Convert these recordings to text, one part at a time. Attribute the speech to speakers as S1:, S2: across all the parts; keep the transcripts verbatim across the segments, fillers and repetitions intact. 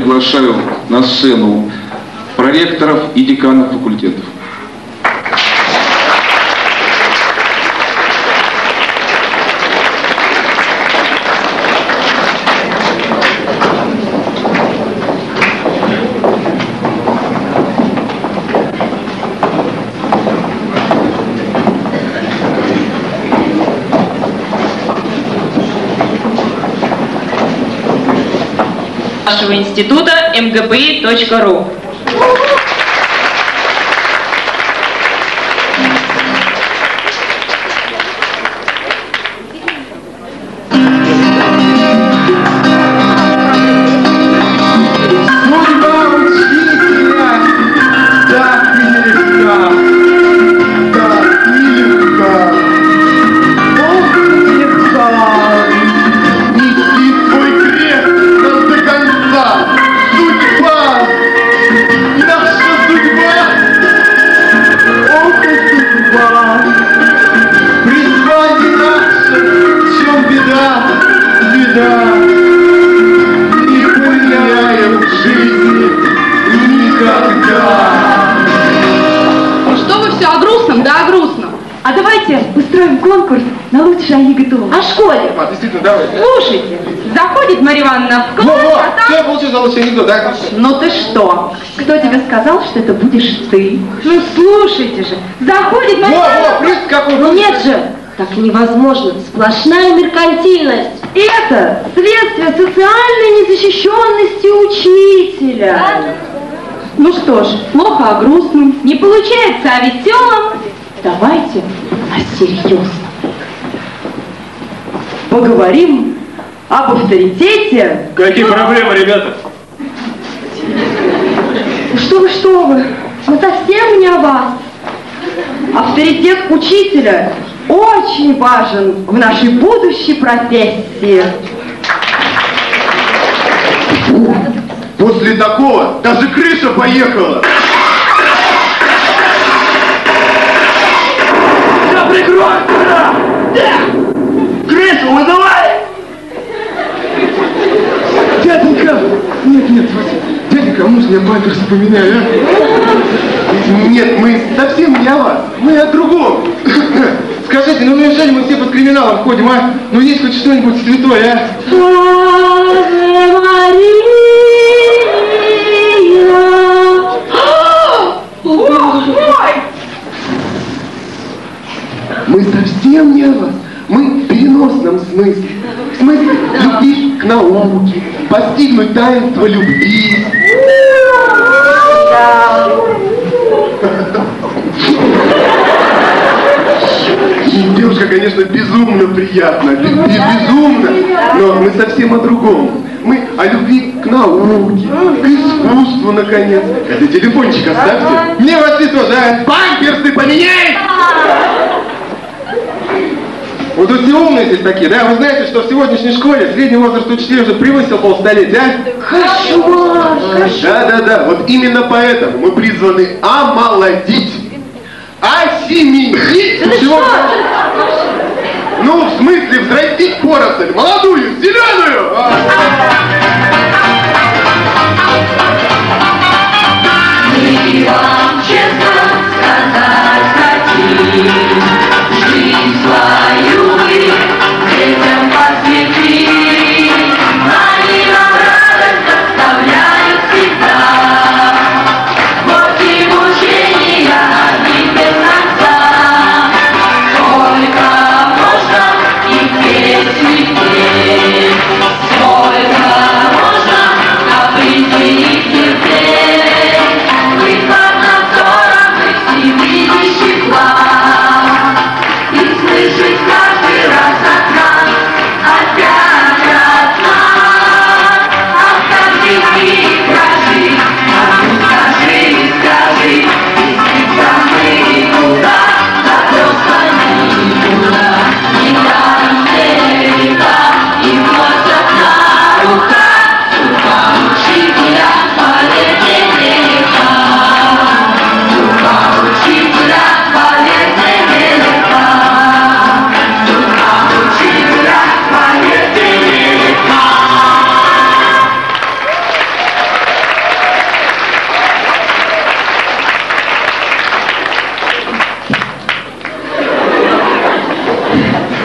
S1: приглашаю на сцену проректоров и деканов факультетов.
S2: Нашего института эм гэ пэ и точка ру.
S3: О школе.
S4: А, действительно, давай.
S3: Слушайте, заходит Марья Ивановна в класс,
S4: Ну вот,
S3: а там...
S4: все, я получил за лучший анекдот, да?
S3: Ну ты что? Кто тебе сказал, что это будешь ты? Ну слушайте же, заходит Марья
S4: Вот,
S3: Ивановна...
S4: вот, принцип какой.
S3: Ну нет же, так невозможно, сплошная меркантильность. Это следствие социальной незащищенности учителя. Да? Ну что ж, плохо о грустном, не получается о веселом. Давайте о серьезном. Поговорим об авторитете.
S5: Какие проблемы, ребята?
S3: Что вы, что вы? Мы совсем не о вас. Авторитет учителя очень важен в нашей будущей профессии.
S4: Фу, после такого даже крыша поехала.
S5: Да прикрой, да! Крышу вызывай!
S4: Дяденька! Нет, нет, дяденька, а можно я памперсы поменяю, а? Нет, мы совсем не о вас, мы о другом. Скажите, ну неужели мы все под криминалом ходим, а? Ну есть хоть что-нибудь святое, а?
S3: Ave Maria.
S4: Мы совсем не о вас. Мы в переносном смысле. В смысле любви к науке, постигнуть таинство любви. Девушка, конечно, безумно приятно, безумно, но мы совсем о другом. Мы о любви к науке, к искусству, наконец. Это телефончик оставьте. Мне вас и тоже, а? Памперсы поменяй! Вот тут все умные здесь такие, да? Вы знаете, что в сегодняшней школе средний возраст учителей уже превысил полстолетия, а?
S3: Кошмар!
S4: Да-да-да, вот именно поэтому мы призваны омолодить, осеменить. Чего? Ну, в смысле, взрастить поросль, молодую, зеленую!
S6: Мы вам честно сказать хотим, жизнь свою вы детям посвятим, они нам радость доставляют всегда, вот и мучения одни без конца, сколько можно их песни петь, сколько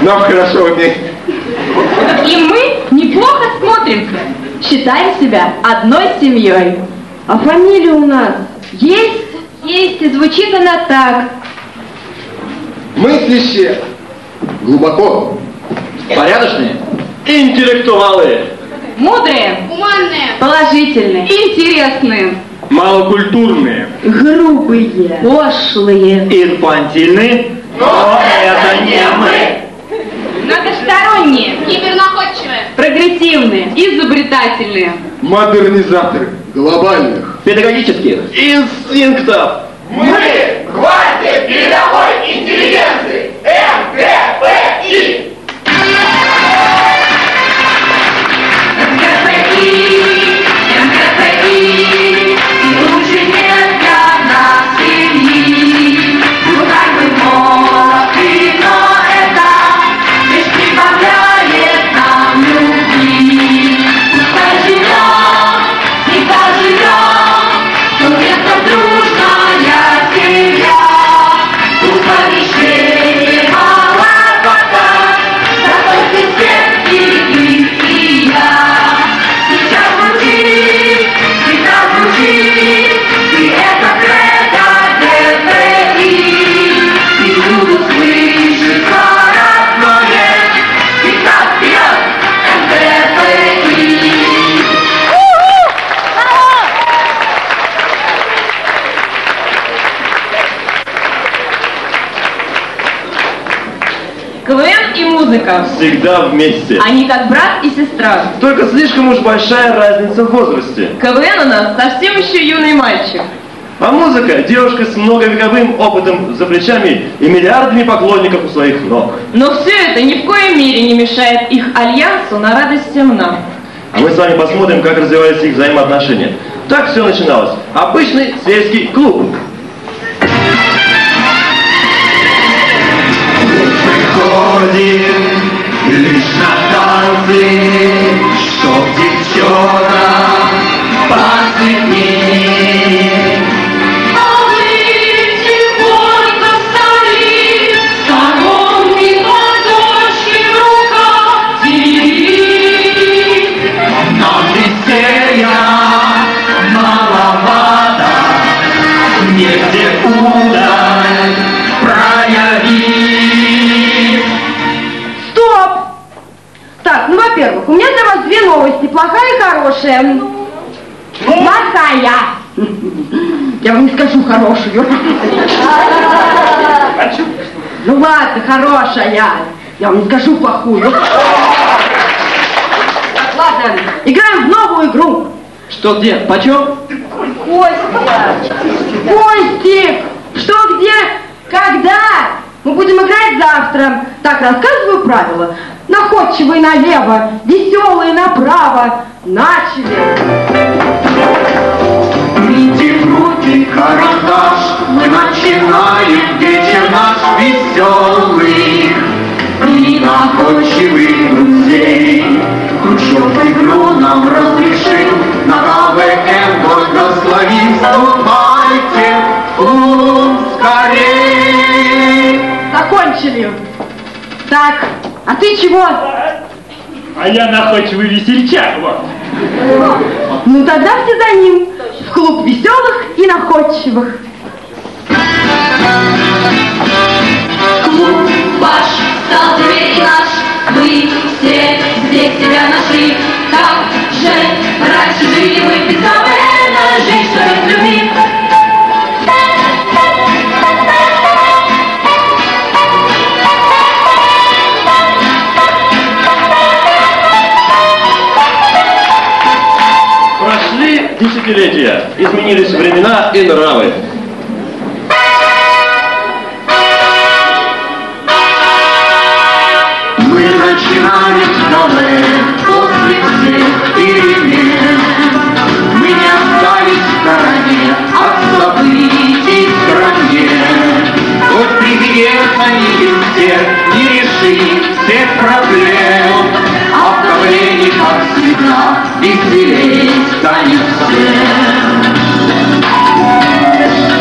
S4: Нам хорошо вместе.
S2: И мы неплохо смотримся.
S3: Считаем себя одной семьей. А фамилия у нас есть? Есть, и звучит она так.
S4: Мыслящие. Глубоко.
S5: Порядочные? Интеллектуалы.
S2: Мудрые,
S6: Гуманные.
S3: Положительные.
S2: интересные.
S5: Малокультурные.
S3: Грубые. Пошлые.
S5: Инфантильные. Но это не мы.
S2: Многосторонние,
S6: Кибернаходчивые.
S2: прогрессивные, изобретательные.
S4: Модернизаторы. Глобальных.
S5: Педагогических. Инстинктов.
S4: Мы гвардия передовой интеллигенции. эм гэ пэ и.
S6: Лучше нет для нас семьи. Пускай мы молоды, но это лишь прибавляет нам любви. Пускай живем, всегда живем, то место дружная семья. Пускай вещей маловато, зато здесь все и ты, и я. Сейчас звучит, сейчас звучит, и это кредо гэ пэ и. И буду слышаться родное, всегда вперед, эм гэ пэ и.
S2: КВН и музыка.
S5: Всегда вместе.
S2: Они как брат и сестра.
S5: Только слишком уж большая разница в возрасте.
S2: КВН у нас совсем еще юный мальчик.
S5: А музыка – девушка с многовековым опытом за плечами и миллиардами поклонников у своих ног.
S2: Но все это ни в коей мере не мешает их альянсу на радость всем нам.
S5: А мы с вами посмотрим, как развивались их взаимоотношения. Так все начиналось. Обычный сельский клуб. Приходим лишь на танцы, чтоб девчонок посветнее.
S6: А вы тихонько встали, сторонние ладошки в руках держи.
S5: Нам веселья маловато, негде удаль проявить.
S3: Стоп! Так, ну, во-первых, у меня для вас две новости, плохая и хорошая. Плохая! Я вам не скажу хорошую. Ну ладно, хорошая. Я вам не скажу плохую. Так, ладно, играем в новую игру.
S5: Что, где, почем?
S3: Костя! Костик! Что, где, когда? Мы будем играть завтра. Так, рассказываю правила. Находчивые налево, веселые направо. Начали!
S5: Руки в руки, карандаш, мы начинаем вечер наш веселый и находчивых друзей. Кручев игру нам разрешил, на КВН благословим, вступайте в клуб скорей.
S3: Закончили. Так, а ты чего?
S5: А я находчивый весельчак, вот.
S3: Ну тогда все за ним. В клуб веселых и находчивых.
S6: Клуб ваш стал теперь наш, вы все здесь себя нашли. Как же раньше жили мы без КВН, жить, что без любви.
S5: Прошли десятилетия, изменились времена и нравы. Мы начинали КВН после всех перемен. Мы не остались в стороне от событий в стране. Хоть приехали все, не решили всех проблем, а в КВНе, как всегда, веселей станет всем.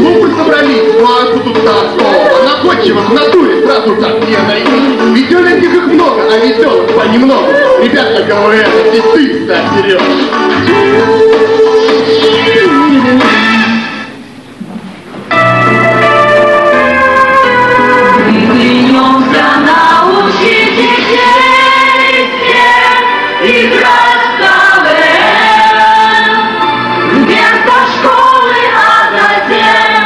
S4: Глупы собрались, марку тут такого. Находчивых в натуре сразу так не найти. Веселеньких их много, а веселых понемногу. Ребят на КВН, здесь ты ставь вперед.
S6: Клянемся научить детей всех играть в КВН. Вместо школы, а затем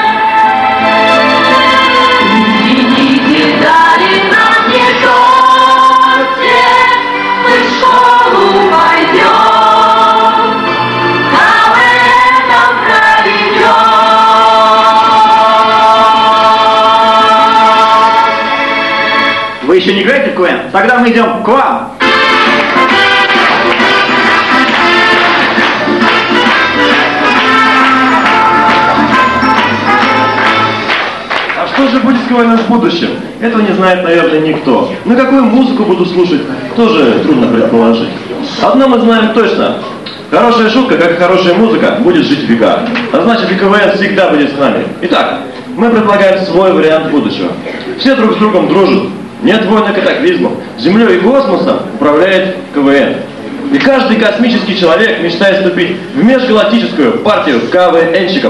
S6: извините, дали нам не то те, мы в школу пойдем, КВН нам проведем.
S5: Вы еще не играете в КВН? Тогда мы идем к вам. А что же будет с КВН в будущем? Этого не знает, наверное, никто. На какую музыку буду слушать, тоже трудно предположить. Одно мы знаем точно. Хорошая шутка, как и хорошая музыка, будет жить в века. А значит, и КВН всегда будет с нами. Итак, мы предлагаем свой вариант будущего. Все друг с другом дружат. Нет войн и катаклизмов. Землей и космосом управляет КВН. И каждый космический человек мечтает вступить в межгалактическую партию КВНщиков.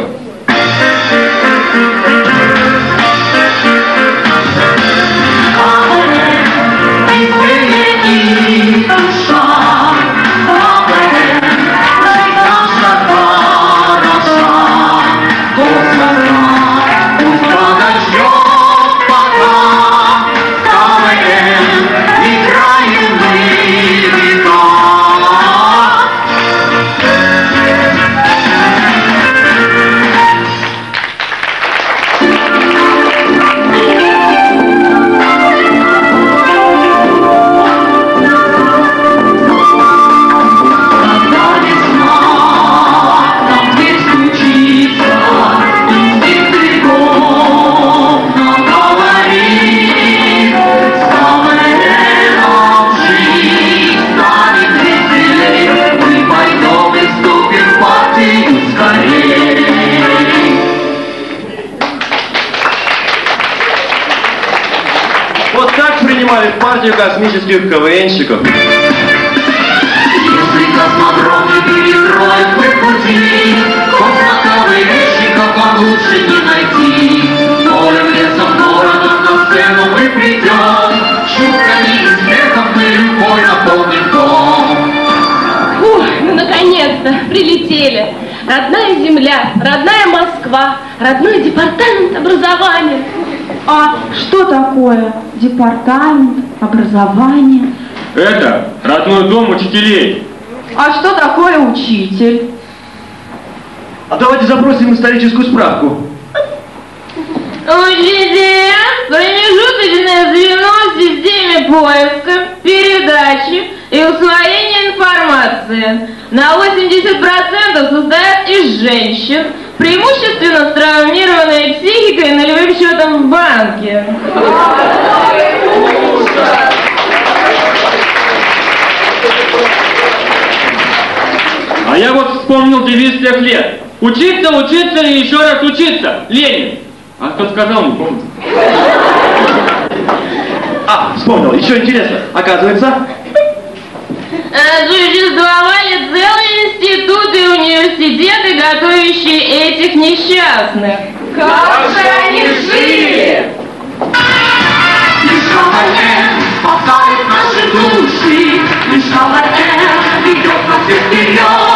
S5: Вот так принимали в партию космических КВНщиков.
S6: Если космодром не перекроет мы пути, космо-КВНщиков вам лучше не найти. Полем, лесом, городом на сцену мы придем, шутками и смехом мы любой наполним дом.
S3: Фух, ну наконец-то прилетели. Родная земля, родная Москва, родной департамент образования. А что такое департамент образования?
S1: Это родной дом учителей.
S3: А что такое учитель?
S5: А давайте запросим историческую справку.
S2: Учителя – промежуточное звено в системе поиска, передачи и усвоения информации. На восемьдесят процентов состоят из женщин, преимущественно с травмированной психикой и нулевым счетом в банке.
S1: А я вот вспомнил девиз тех лет. Учиться, учиться и еще раз учиться. Ленин. А кто сказал, не помню.
S5: А, вспомнил, еще интересно. Оказывается...
S2: Существовали целые институты и университеты, готовящие этих несчастных.
S6: Как же они жили? Лишь КВН спасает наши души, лишь КВН ведет нас всех вперед.